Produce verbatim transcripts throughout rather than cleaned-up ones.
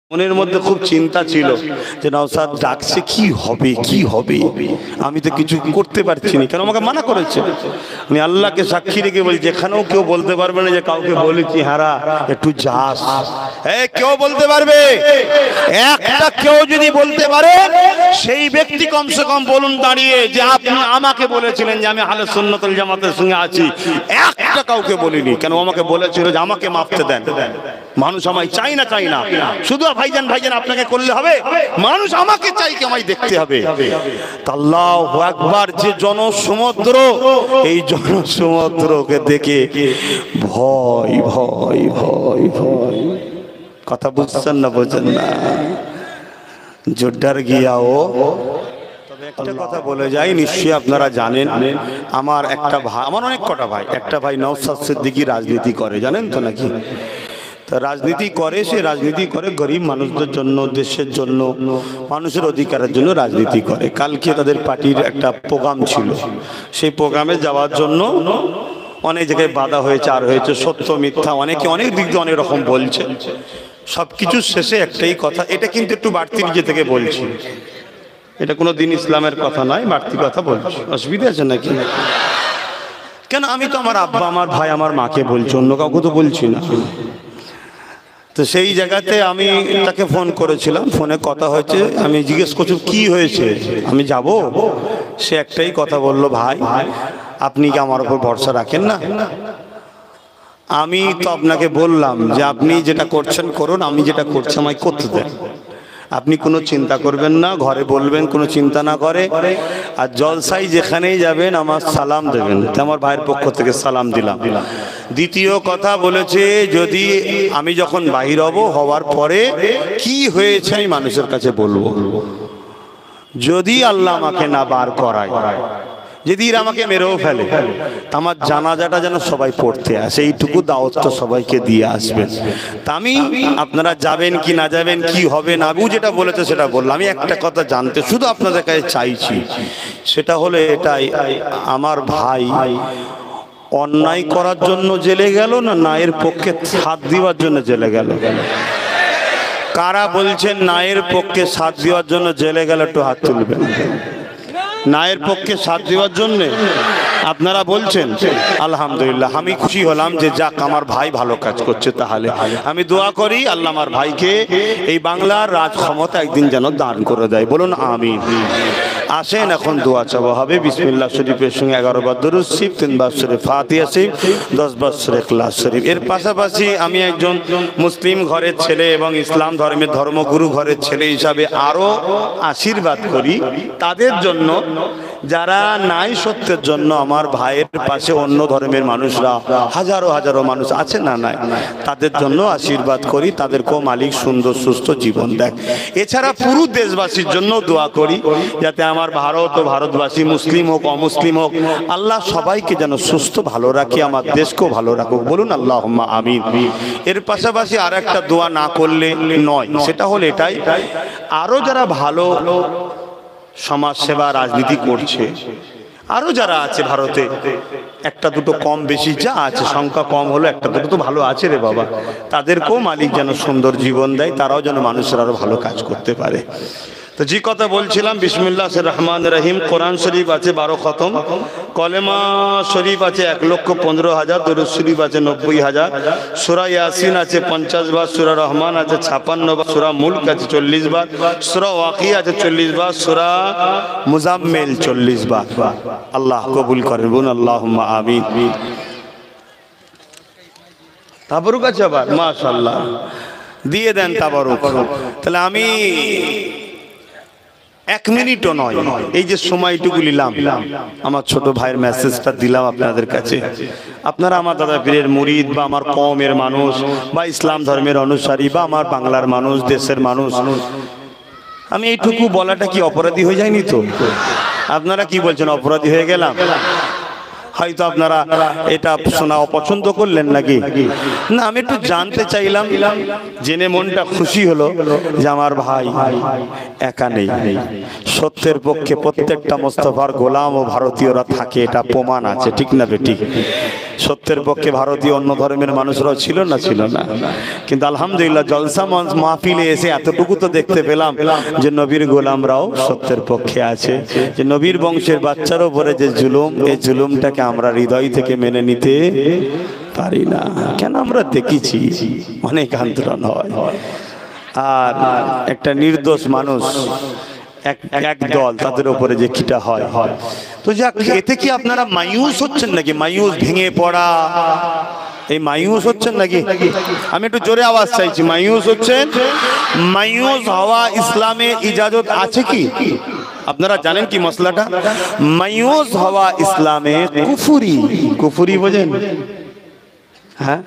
মনের মধ্যে খুব চিন্তা ছিল যে নওশাদ ডাকছে, কি হবে কি হবে, আমি তো কিছু করতে পারছি না, কেন আমাকে মানা করেছে। আমি আল্লাহকে সাক্ষী রেখে বলি, যেখানেও কেউ বলতে পারবে না যে কাউকে বলেছি হারা একটু যাস, এই কেউ বলতে পারবে? একটা কেউ যদি বলতে পারে সেই ব্যক্তি কমসে কম বলুন দাঁড়িয়ে যে আপনি আমাকে বলেছিলেন যে আমি আহলে সুন্নাত ওয়াল জামাতের সঙ্গে আছি। একটা কাউকে বলিনি, কেন আমাকে বলেছিল যে আমাকে মাপতে দেন। মানুষ আমায় চাই না চাই না, শুধু ভাইজান ভাইজান আপনাকে করলে হবে, মানুষ আমাকে চাই, কে আমায় দেখতে হবে। আল্লাহু আকবার, যে জনসমুদ্র, এই জনসমুদ্রকে দেখে ভয় ভয় ভয় ভয়, কথা বুঝছেন না বোঝেন না, জোরদার গিয়াও। তবে একটা কথা বলে যাই, নিশ্চয়ই আপনারা জানেন, আমার একটা ভাই, আমার অনেক কটা ভাই, একটা ভাই নওশাদ সিদ্দিকী রাজনীতি করে, জানেন তো নাকি? তা রাজনীতি করে, সে রাজনীতি করে গরিব মানুষদের জন্য, দেশের জন্য, মানুষের অধিকারের জন্য রাজনীতি করে। কালকে তাদের পার্টির একটা প্রোগ্রাম ছিল, সেই প্রোগ্রামে যাওয়ার জন্য অনেক জায়গায় বাধা হয়েছে, আর হয়েছে সত্য মিথ্যা, অনেকে অনেক দিক দিয়ে অনেক রকম বলছে। সবকিছু শেষে একটাই কথা, এটা কিন্তু একটু বাড়তি নিজে থেকে বলছি, এটা কোনো দিন ইসলামের কথা নয়, বাড়তি কথা বলছি, অসুবিধা আছে নাকি? কেন, আমি তো আমার আব্বা, আমার ভাই, আমার মাকে বলছি, অন্য কাউকে তো বলছি না। তো সেই জায়গাতে আমি তাকে ফোন করেছিলাম, ফোনে কথা হয়েছে, আমি জিজ্ঞেস করছি কি হয়েছে, আমি যাব? সে একটাই কথা বললো, ভাই আপনি কি আমার উপর ভরসা রাখেন না? আমি তো আপনাকে বললাম যে আপনি যেটা করছেন করুন, আমি যেটা করছি আমায় করতে দেন, আপনি কোনো চিন্তা করবেন না, ঘরে বলবেন কোনো চিন্তা না করে, আর জলসাই যেখানেই যাবেন আমার সালাম দেবেন। তো আমার ভাইয়ের পক্ষ থেকে সালাম দিলাম। দ্বিতীয় কথা বলেছে, যদি আমি যখন বাহির হব, হওয়ার পরে কি হয়েছে আমি মানুষের কাছে বলবো, যদি আল্লাহ আমাকে না বার করায়, যদি এরা আমাকে মেরেও ফেলে, আমার জানাজাটা যেন সবাই পড়তে আসে, এইটুকু দাওয়াত তো সবাইকে দিয়ে আসবেন। তা আমি, আপনারা যাবেন কি না যাবেন, কি হবে না, আবু যেটা বলেছে সেটা বললাম। আমি একটা কথা জানতে শুধু আপনাদের কাছে চাইছি, সেটা হলো এটাই, আমার ভাই অন্যায় করার জন্য জেলে গেল না নায়ের পক্ষে সাথ দেওয়ার জন্য জেলে গেল? কারা বলছেন নায়ের পক্ষে সাথ দেওয়ার জন্য জেলে গেল, একটু হাত তুলবেন। নায়ের পক্ষে সাথ দেওয়ার জন্য আপনারা বলছেন, আলহামদুলিল্লাহ, আমি খুশি হলাম যে যাক আমার ভাই ভালো কাজ করছে। তাহলে আমি দোয়া করি আল্লাহ আমার ভাইকে এই বাংলার রাজ ক্ষমতা একদিন যেন দান করে দেয়, বলুন আমিন। আসেন এখন দোয়া চাওয়া হবে। বিসমিল্লাহ শরীফের সঙ্গে এগারো বার দরুদ শরীফ, তিন বার শরীফ ফাতিহা শরীফ, দশ বার শরীফ ইখলাস শরীফ। এর পাশাপাশি আমি একজন মুসলিম ঘরের ছেলে এবং ইসলাম ধর্মের ধর্মগুরু ঘরের ছেলে হিসাবে আরো আশীর্বাদ করি তাদের জন্য যারা নাই সত্যের জন্য আমার ভাইয়ের পাশে অন্য ধর্মের মানুষরা হাজারো হাজারো মানুষ আছে না নাই, তাদের জন্য আশীর্বাদ করি, তাদেরকেও মালিক সুন্দর সুস্থ জীবন দেয়। এছাড়া পুরো দেশবাসীর জন্য দোয়া করি, যাতে আমার ভারত ও ভারতবাসী মুসলিম হোক অমুসলিম হোক, আল্লাহ সবাইকে যেন সুস্থ ভালো রাখে, আমার দেশকেও ভালো রাখুক, বলুন আল্লাহুম্মা আমিন। এর পাশাপাশি আর একটা দোয়া না করলে নয়, সেটা হলো এটাই, আরো যারা ভালো সমাজ সেবা রাজনীতি করছে, আরো যারা আছে ভারতে, একটা দুটো কম বেশি যা আছে, সংখ্যা কম হলো একটা দুটো তো ভালো আছে রে বাবা, তাদেরকেও মালিক যেন সুন্দর জীবন দেয়, তারাও যেন মানুষের আরো ভালো কাজ করতে পারে। তো যে কথা বলছিলাম, বিসমিল্লাহির রহমানির রহিম, কোরআন শরীফ আছে বারো খতম, কলেমা শরীফ আছে এক লক্ষ পনেরো হাজার, দরুদ শরীফ আছে নব্বই হাজার, সূরা ইয়াসিন আছে পঞ্চাশ বার, সূরা রহমান আছে ছাপ্পান্ন বার, সূরা মুলক আছে চল্লিশ বার, সূরা ওয়াকিয়া আছে চল্লিশ বার, সূরা মুজাম্মিল চল্লিশ বার। আল্লাহ কবুল করেন, বলুন আল্লাহুম্মা আমিন। তাবারুক আছে আবার, মাশাআল্লাহ, দিয়ে দেন তাবারুক। তাহলে আমি এক মিনিটও নয়, এই যে সময়টুকু নিলাম, আমার ছোট ভাইয়ের মেসেজটা দিলাম আপনাদের কাছে, আপনারা আমার দাদা পীরের মুরিদ বা আমার কওমের মানুষ বা ইসলাম ধর্মের অনুসারী বা আমার বাংলার মানুষ, দেশের মানুষ, আমি এইটুকু বলাটা কি অপরাধী হয়ে যায়নি তো? আপনারা কি বলছেন, অপরাধী হয়ে গেলাম? হয়তো আপনারা এটা শোনা অপছন্দ করলেন নাকি? না, আমি একটু জানতে চাইলাম, জেনে মনটা খুশি হলো যে আমার ভাই একা নেই। সত্যের পক্ষে প্রত্যেকটা মোস্তফার গোলাম ও ভারতীয়রা থাকে, এটা প্রমাণ আছে, ঠিক না বেঠিক? সত্যের পক্ষে ভারতীয় অন্য ধর্মের মানুষরাও ছিল না, ছিল না, কিন্তু আলহামদুলিল্লাহ জলসা মাহফিলে এসে এতটুকু তো দেখতে পেলাম যে নবীর গোলামরাও সত্যের পক্ষে আছে, যে নবীর বংশের বাচ্চার উপরে যে জুলুম, এই জুলুমটাকে আমরা হৃদয় থেকে মেনে নিতে পারি না। কেন? আমরা দেখেছি অনেক আন্দোলন হয়, আর একটা নির্দোষ মানুষ এক এক দল তাদের উপরে যে কিটা হয়। তো যাক, এতে কি আপনারা মায়ুস হচ্ছেন নাকি? মায়ুস, ভেঙে পড়া, এই মায়ুস হচ্ছেন নাকি? আমি একটু জোরে আওয়াজ চাইছি। মায়ুস হচ্ছেন? মায়ুস হওয়া ইসলামে ইজাজত আছে কি? আপনারা জানেন কি মশলাটা? মায়ুস হওয়া ইসলামে কুফরি। কুফরি বোঝেন? হ্যাঁ,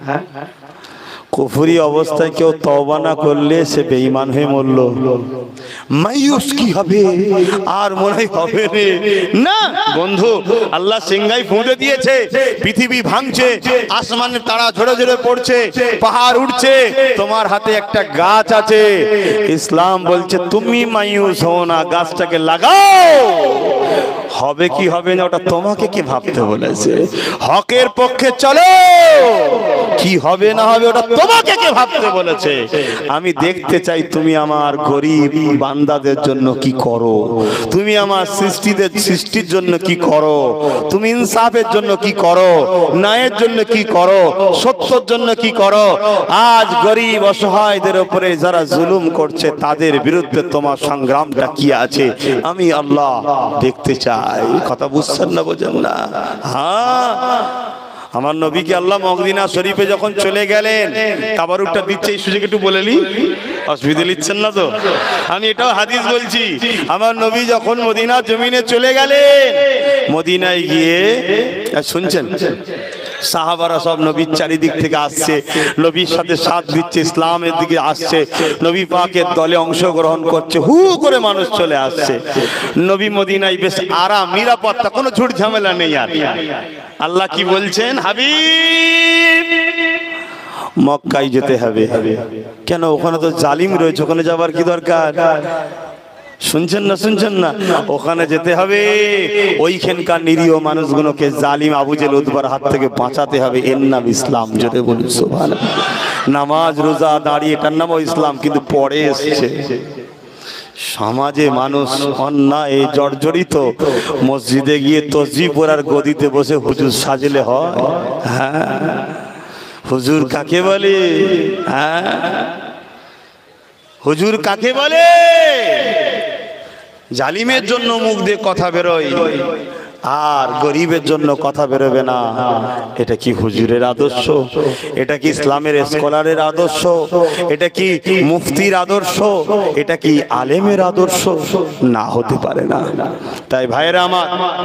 কুফরি অবস্থায় কেউ তওবা না করলে সে বেঈমান হয়ে মরল। মায়ুস কি হবে? আর মনে হবে না বন্ধু, আল্লাহ সিংহাই ফুঁড়ে দিয়েছে, পৃথিবী ভাঙছে, আসমানের তারা ঝরে ঝরে পড়ছে, পাহাড় উঠছে, তোমার হাতে একটা গাছ আছে। ইসলাম বলছে তুমি মায়ুস হও না, গাছটাকে লাগাও। হবে কি হবে না ওটা তোমাকে কে ভাবতে বলেছে? হকের পক্ষে চলো, কি হবে না হবে ওটা তোমাকে কে ভাবতে বলেছে? আমি দেখতে চাই তুমি আমার গরিব বান্দাদের জন্য কি করো, তুমি আমার সৃষ্টিদের সৃষ্টির জন্য কি করো, তুমি ইনসাফের জন্য কি করো, ন্যায়ের জন্য কি করো, সত্যের জন্য কি করো। আজ গরিব অসহায়দের উপরে যারা জুলুম করছে তাদের বিরুদ্ধে তোমার সংগ্রামটা কি আছে আমি আল্লাহ দেখতে চাই। কথা বুঝছেন না? বোঝেন না? হ্যাঁ, আমার নবীকে আল্লাহ মদিনা শরীফে যখন চলে গেলেন, তাবারুকটা দিচ্ছে, এই সুযোগ একটু বলে নি, অসুবিধা নিচ্ছেন না তো? আমি এটাও হাদিস বলছি। আমার নবী যখন মদিনা জমিনে চলে গেলেন, মদিনায় গিয়ে শুনছেন সাহাবারা সব নবীর চারিদিক থেকে আসছে, নবীর সাথে সাথ দিচ্ছে, ইসলামের দিকে আসছে, নবী পাকের দলে অংশগ্রহণ করছে, হু করে মানুষ চলে আসছে। নবী মদিনায় বেশ আরাম, নিরাপত্তা, কোনো ঝুট ঝামেলা নেই। আর আল্লাহ কি বলছেন? হাবিব মক্কায় যেতে হবে। কেন? ওখানে তো জালিম রয়েছে, ওখানে যাবার কি দরকার? শুনছেন না? শুনছেন না? ওখানে যেতে হবে, ওইখানকার নিরীহ মানুষগুলোকে জালিম আবু জেল উতবার হাত থেকে বাঁচাতে হবে। এর নাম ইসলাম। জোরে বলুন সুবহানাল্লাহ। নামাজ রোজা দাঁড়িয়ে এটার নামও ইসলাম, কিন্তু পরে এসছে। সমাজে মানুষ অন্যায় জর্জরিত, মসজিদে গিয়ে তসবিহ পড়ার গদিতে বসে হুজুর সাজলে হয়? হ্যাঁ, হুজুর কাকে বলে? হ্যাঁ, হুজুর কাকে বলে? জালিমের জন্য মুখ দিয়ে কথা বেরোয়, আর গরিবের জন্য কথা বেরোবে না। এটা কি হুজুরের আদর্শ? এটা কি ইসলামের স্কলারের আদর্শ? এটা কি মুফতির আদর্শ? এটা কি আলেমের আদর্শ? না, হতে পারে না। তাই ভাইরা আমার,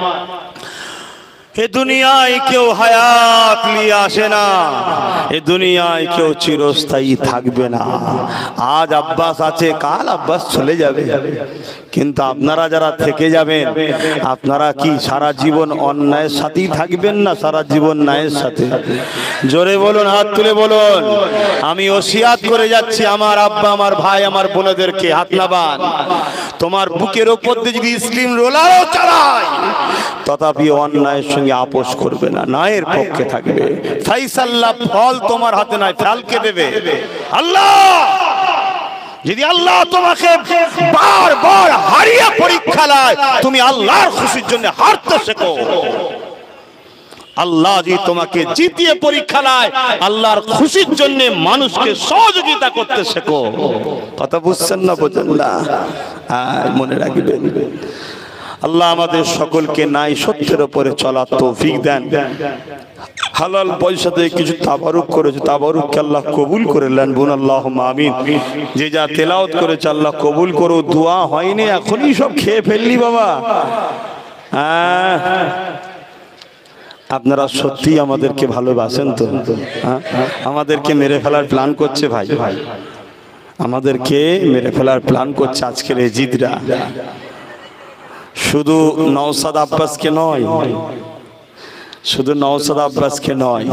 এ দুনিয়ায় কেউ হায়াত নিয়ে আসে না, এ দুনিয়ায় কেউ চিরস্থায়ী থাকবে না। আজ আব্বাস আছে, কাল আব্বাস চলে যাবে, কিন্তু আপনারা যারা থেকে যাবেন, আপনারা কি সারা জীবন অন্যায়ের সাথেই থাকবেন না সারা জীবন ন্যায়ের সাথে? জোরে বলুন, হাত তুলে বলুন। আমি ওসিয়াত করে যাচ্ছি আমার আব্বা, আমার ভাই, আমার বোনেদেরকে, হাত নাবান। তোমার বুকের ওপর দিয়ে যদি স্ক্রিন রোলারও চালায়, তথাপি অন্যায়ের সঙ্গে আপোষ করবে না, ন্যায়ের পক্ষে থাকবে। ফাইসাল্লাহ ফল তোমার হাতে নয়, ফলকে দেবে আল্লাহ। যদি আল্লাহ তোমাকে বারবার হারিয়ে পরীক্ষা নেয়, তুমি আল্লাহর খুশির জন্য হারতে শেখো। আল্লাহ যদি তোমাকে জিতিয়ে পরীক্ষা নেয়, আল্লাহর খুশির জন্য মানুষকে সহযোগিতা করতে শেখো। কথা বুঝছেন না? বোঝেন না? মনে রাখবেন, আল্লাহ আমাদের সকলকে নাই সত্যের উপরে চলার তৌফিক দেন। হালাল পয়সা দিয়ে কিছু তাবারুক করেছে, তাবারুককে আল্লাহ কবুল করে নেন। বোন আল্লাহুম্মা আমিন। যে যা তেলাওয়াত করেছে আল্লাহ কবুল করো। দোয়া হয়নি, এখনই সব খেয়ে ফেললি বাবা। হ্যাঁ, আপনারা সত্যি আমাদেরকে ভালোবাসেন তো? হ্যাঁ, আমাদেরকে মেরে ফেলার প্ল্যান করছে ভাই, ভাই আমাদেরকে মেরে ফেলার প্ল্যান করছে আজকের এই জিদরা। শুধু নওশাদ আব্বাসকে নয়, শুধু নওশাদ আব্বাসকে নয়,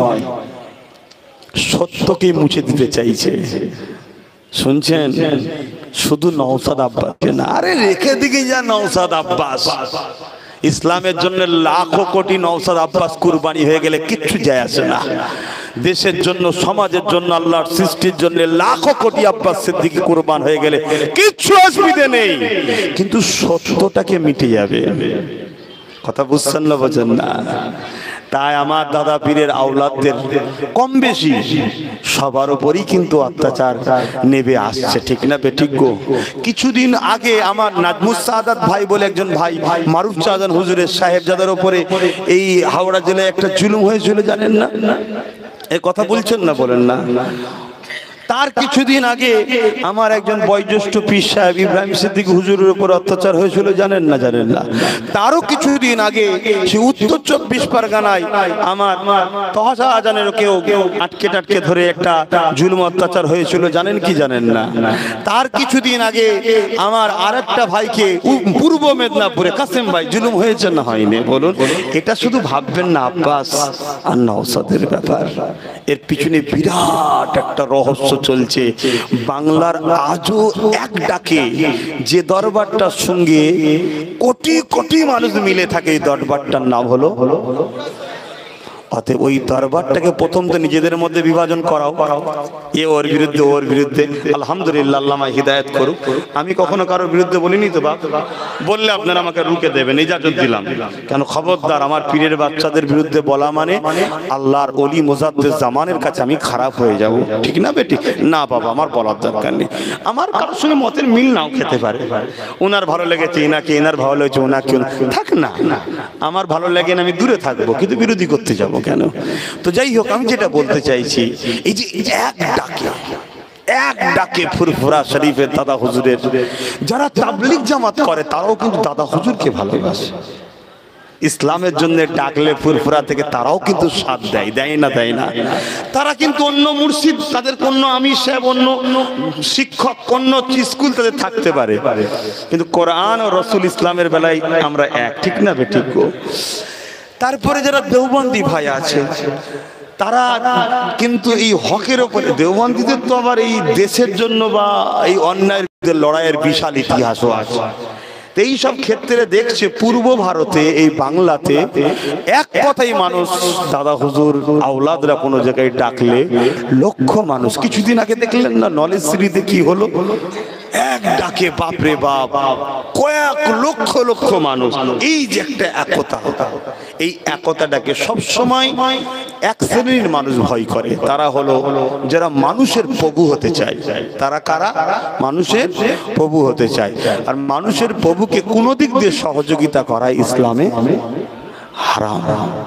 সত্যকে মুছে দিতে চাইছে। শুনছেন? শুধু নওশাদ আব্বাসকে না, আরে রেখে দিকে যা নওশাদ আব্বাস। ইসলামের জন্য লাখো কোটি নওশাদ আব্বাস কুরবানি হয়ে গেলে কিচ্ছু যায় আসে না। দেশের জন্য, সমাজের জন্য, আল্লাহর সৃষ্টির জন্য লাখো কোটি আব্বাস সিদ্দিকী কুরবান হয়ে গেলে কিচ্ছু অসুবিধা নেই, কিন্তু সত্যটাকে মিটে যাবে। কথা বুঝছেন না? বোঝেন না? তাই আমার দাদা পীরের আওলাদদের কম বেশি সবার উপরই কিন্তু অত্যাচার নেবে আসছে, ঠিক না বেঠিক গো? কিছুদিন আগে আমার নাজমুস সাদাত ভাই বলে একজন ভাই, মারুফ চাঁদান হুজুরের সাহেবজাদার উপরে এই হাওড়া জেলায় একটা জুলুম হয়েছিল, জানেন না? এ কথা বলছেন না? বলেন না? তার কিছুদিন আগে আমার একজন বয়োজ্যেষ্ঠ পীর সাহেব ইব্রাহিম সিদ্দিক হুজুরের উপর অত্যাচার হয়েছিল, জানেন না? জানেন না? তারও কিছুদিন আগে সে উত্তর চব্বিশ পরগনায় আমার তহসা আজানের কেউ কেউ আটকে টাটকে ধরে একটা জুলুম অত্যাচার হয়েছিল, জানেন কি জানেন না? তার কিছুদিন আগে আমার আরেকটা ভাইকে পূর্ব মেদিনীপুরে কাসেম ভাই জুলুম হয়েছে না হয়নি? বলুন। এটা শুধু ভাববেন না আব্বাস আর নওশাদের ব্যাপার, এর পিছনে বিরাট একটা রহস্য চলছে। বাংলার আজও এক ডাকে যে দরবারটার সঙ্গে কোটি কোটি মানুষ মিলে থাকে, এই দরবারটার নাম হলো। অতএব ওই দরবারটাকে প্রথম তো নিজেদের মধ্যে বিভাজন করাও, এ ওর বিরুদ্ধে, ওর বিরুদ্ধে। আলহামদুলিল্লাহ, আল্লাহ আমায় হিদায়াত করুক। আমি কখনো কারোর বিরুদ্ধে বলিনি তো বাপ, বললে আপনারা আমাকে রুখে দেবেন, ইজাজত দিলাম। কেন? খবরদার, আমার পীরের বাচ্চাদের বিরুদ্ধে বলা মানে আল্লাহর ওলি মুজাদ্দেদ জামানের কাছে আমি খারাপ হয়ে যাব, ঠিক না বেটি? না বাবা, আমার বলার দরকার নেই। আমার কারোর সঙ্গে মতের মিল নাও খেতে পারে, ওনার ভালো লেগেছে এনাকে, এনার ভালো লেগেছে ওনাকে, থাক না। আমার ভালো লাগে না, আমি দূরে থাকবো, কিন্তু বিরোধী করতে যাবো কেন? তো যাই হোক, আমি যেটা বলতে চাইছি, এই যে এক ডাকে এক ডাকে ফুরফুরা শরীফের দাদা হুজুরের যারা তাবলীগ জামাত করে তারাও কিন্তু দাদা হুজুরকে ভালোবাসে। ইসলামের জন্য ডাকলে ফুরফুরা থেকে তারাও কিন্তু সাথ দেয়, দেয় না? দেয় না? তারা কিন্তু অন্য মুর্শিদ, তাদের অন্য আমির সাহেব, অন্য শিক্ষক, অন্য স্কুল তাদের থাকতে পারে, কিন্তু কোরআন ও রসুল ইসলামের বেলায় আমরা এক, ঠিক না বেঠিক গো? তারপরে যারা দেওবন্দি ভাই আছে, তারা কিন্তু এই হকের উপরে, দেওবন্দিদের তো আবার এই দেশের জন্য বা এই অন্যায়ের বিরুদ্ধে লড়াইয়ের বিশাল ইতিহাসও আছে। এই সব ক্ষেত্রে দেখছে পূর্ব ভারতে, এই বাংলাতে এক কথাই মানুষ দাদা হুজুর আওলাদরা কোনো জায়গায় ডাকলে লক্ষ মানুষ। কিছুদিন আগে দেখলেন না নলেজ সিটিতে কি হলো? এক ডাকে বাপরে বাপ কয়েক লক্ষ লক্ষ মানুষ। এই যে একটা একতা, এই একতাটাকে সবসময় এক শ্রেণীর মানুষ ভয় করে, তারা হলো যারা মানুষের প্রভু হতে চায়। তারা কারা? মানুষের প্রভু হতে চায়। আর মানুষের প্রভুকে কোনো দিক দিয়ে সহযোগিতা করা ইসলামে হারাম।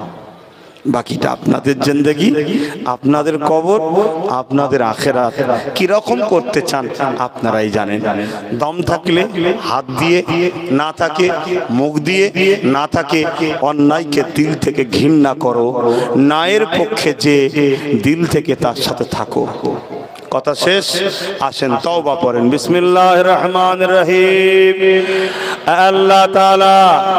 বাকিটা আপনাদের জিন্দেগি, আপনাদের কবর, আপনাদের আখেরাত কিরকম করতে চান আপনারাই জানেন। দম থাকলে হাত দিয়ে, না থাকে মুখ দিয়ে, না থাকে অন্যায়কে দিল থেকে ঘৃণা করো, ন্যায়ের পক্ষে যে দিল থেকে তার সাথে থাকো। কথা শেষ, আসেন তওবা পড়েন। বিসমিল্লাহির রহমানির রহিম। আল্লাহ তাআলা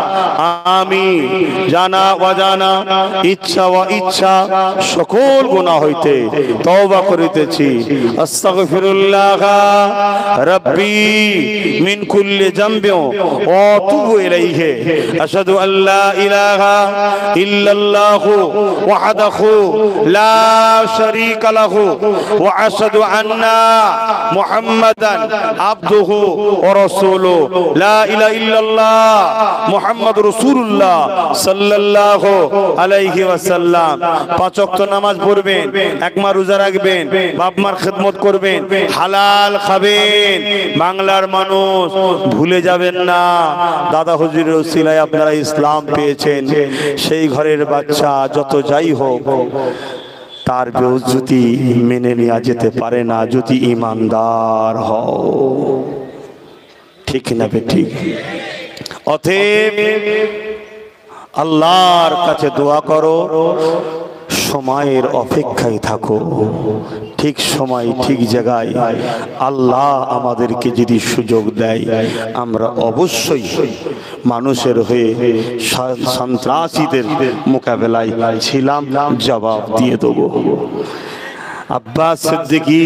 আমি জানা অজানা, ইচ্ছা ও ইচ্ছা সকল গুনাহ হইতে তওবা করিতেছি। আস্তাগফিরুল্লাহ রাব্বি মিন কুল্লি যামবি ওয়া আতুবু ইলাইহি। আশহাদু আল্লা ইলাহা ইল্লাল্লাহু ওয়াহদাহু লা শারীকা লাহু ওয়া আশহাদু আন্না মুহাম্মাদান আবদুহু ওয়া রাসূলুহু। লা ইলাহা ইল্লাল্লাহ মুহাম্মাদুর রাসূলুল্লাহ সাল্লাল্লাহু আলাইহি ওয়াসাল্লাম। পাঁচ ওয়াক্ত নামাজ পড়বেন, এক মাস রোজা রাখবেন, বাপ মার খেদমত করবেন, হালাল খাবেন। বাংলার মানুষ ভুলে যাবেন না, দাদা হুজুরের ওসিলায় আপনারা ইসলাম পেয়েছেন। সেই ঘরের বাচ্চা যত যাই হোক, তার বেইজ্জতি মেনে নেওয়া যেতে পারে না যদি ইমানদার হও, ঠিক না বেঠিক? অতএব আল্লাহর কাছে দোয়া করো, সময়ের অপেক্ষায় থাকো, ঠিক সময় ঠিক জায়গায় আল্লাহ আমাদেরকে যদি সুযোগ দেয় আমরা অবশ্যই মানুষের হয়ে সন্ত্রাসীদের মোকাবেলায় ছিলাম, জবাব দিয়ে দেবো। আব্বাস সিদ্দিকী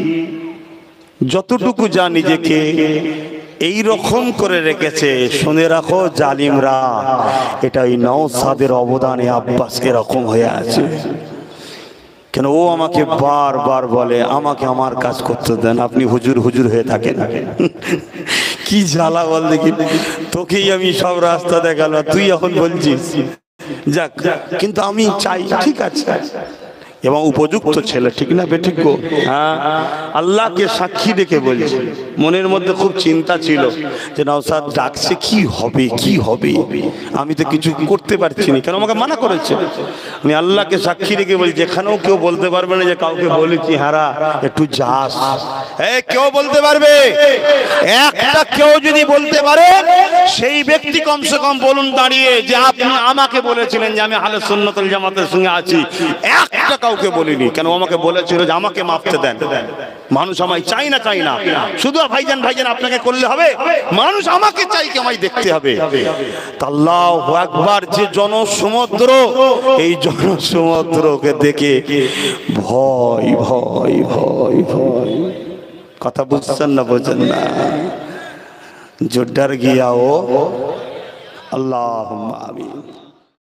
যতটুকু যা নিজেকে এই রকম করে রেখেছে, শুনে রাখো জালিমরা, এটা ওই নওশাদের অবদানে আব্বাস এরকম হয়ে আছে। কেন ও আমাকে বারবার বলে আমাকে আমার কাজ করতে দেন, আপনি হুজুর হুজুর হয়ে থাকেন। কি জ্বালা বল দেখি, তোকেই আমি সব রাস্তা দেখালো, তুই এখন বলছিস যাক, কিন্তু আমি চাই ঠিক আছে এবং উপযুক্ত ছেলে, ঠিক না বেঠিক গো? হ্যাঁ, আল্লাহকে সাক্ষী রেখে বলছি, মনের মধ্যে খুব চিন্তা ছিল যে নওশাদ ডাকছে, কি হবে কি হবে, আমি তো কিছু করতে পারছি না, কেন আমাকে মানা করেছে। আমি আল্লাহকে সাক্ষী রেখে বলছি, এখানেও কেউ বলতে পারবে না যে কাউকে বলেছি হারা একটু যাস, এই কেউ বলতে পারবে? একটা কেউ যদি বলতে পারে সেই ব্যক্তি কমসে কম বলুন দাঁড়িয়ে যে আপনি আমাকে বলেছিলেন যে আমি আহলে সুন্নাত ওয়াল জামাতের সঙ্গে আছি। একটা কাউকে বলিনি, কেন আমাকে বলেছিল যে আমাকে মাফতে দেন। মানুষ আমায় চাই না চাই না, শুধু ভাইজান ভাইজান আপনাকে করলে হবে, মানুষ আমাকে চাই, কে আমায় দেখতে হবে। আল্লাহু আকবার, যে জনসমুদ্র, এই জনসমুদ্রকে দেখে ভয় ভয় ভয় ভয়, কথা বুঝছেন না বোঝেন না, जो डर गया हो, अल्लाहुम्मा आमीन।